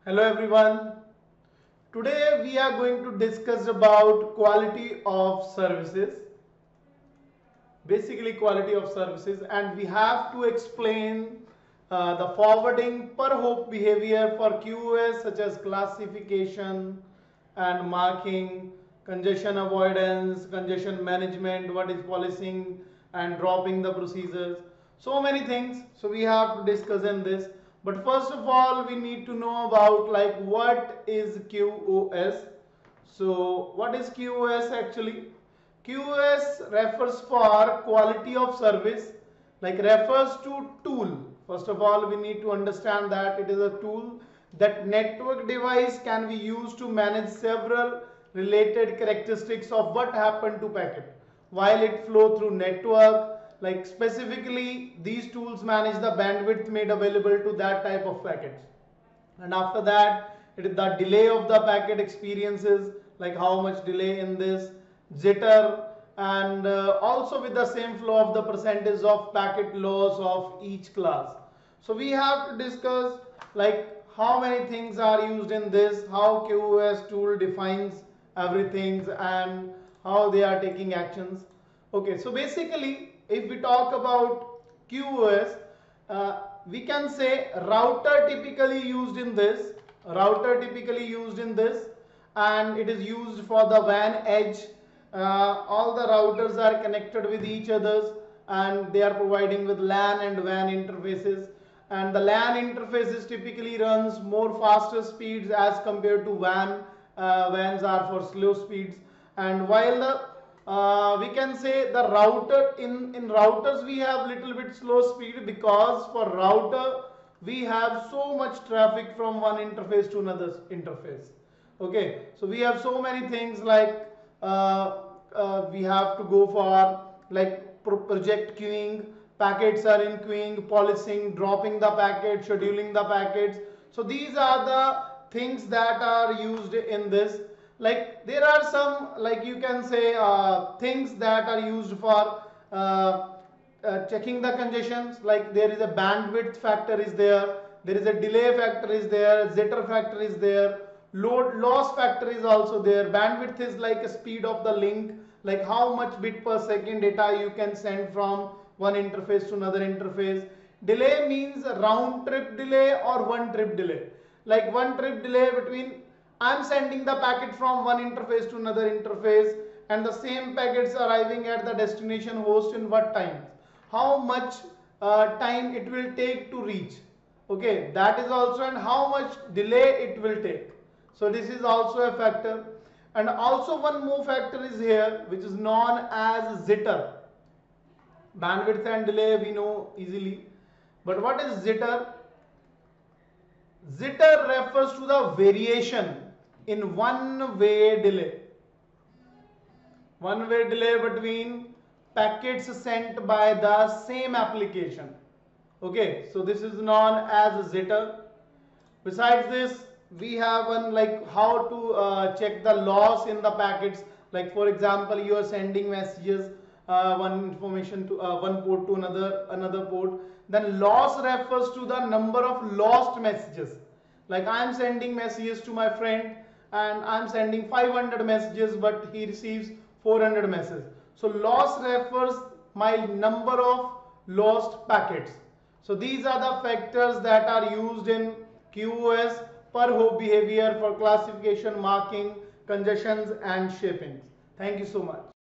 Hello everyone. Today we are going to discuss about quality of services. Basically quality of services, and we have to explain the forwarding per hop behavior for QoS such as classification and marking, congestion avoidance, congestion management, what is policing and dropping the procedures. So many things. So we have to discuss in this. But first of all, we need to know about like what is QoS. So what is QoS actually? QoS refers for quality of service, like refers to tool. First of all, we need to understand that it is a tool that network device can be used to manage several related characteristics of what happened to packet while it flow through network. Like specifically, these tools manage the bandwidth made available to that type of packets. And after that, it is the delay of the packet experiences, like how much delay in this, jitter, and also with the same flow of the percentage of packet loss of each class. So we have to discuss like how many things are used in this, how QoS tool defines everything, and how they are taking actions. Okay, so basically if we talk about QoS, we can say router typically used in this, and it is used for the WAN edge. All the routers are connected with each others and they are providing with LAN and WAN interfaces, and the LAN interfaces typically runs more faster speeds as compared to WAN. WANs are for slow speeds, and while the we can say the router in routers we have little bit slow speed, because for router we have so much traffic from one interface to another interface. Okay, so we have so many things like we have to go for like project queuing, packets are in queuing, policing, dropping the packet, scheduling the packets. So these are the things that are used in this. Like there are some, like you can say things that are used for checking the congestions, like there is a bandwidth factor is there is a delay factor is there, jitter factor is there, load loss factor is also there. Bandwidth is like a speed of the link, like how much bit per second data you can send from one interface to another interface. Delay means round trip delay or one trip delay, like one trip delay between I'm sending the packet from one interface to another interface, and the same packets arriving at the destination host in what time, how much time it will take to reach. Okay, that is also, and how much delay it will take. So this is also a factor. And also one more factor is here, which is known as jitter. Bandwidth and delay we know easily, but what is jitter? Jitter refers to the variation in one-way delay between packets sent by the same application. Okay, so this is known as jitter. Besides this, we have one like how to check the loss in the packets. Like for example, you are sending messages one information to one port to another port. Then loss refers to the number of lost messages. Like I am sending messages to my friend and I am sending 500 messages, but he receives 400 messages. So loss refers my number of lost packets. So these are the factors that are used in QoS per hop behavior for classification, marking, congestions and shapings. Thank you so much.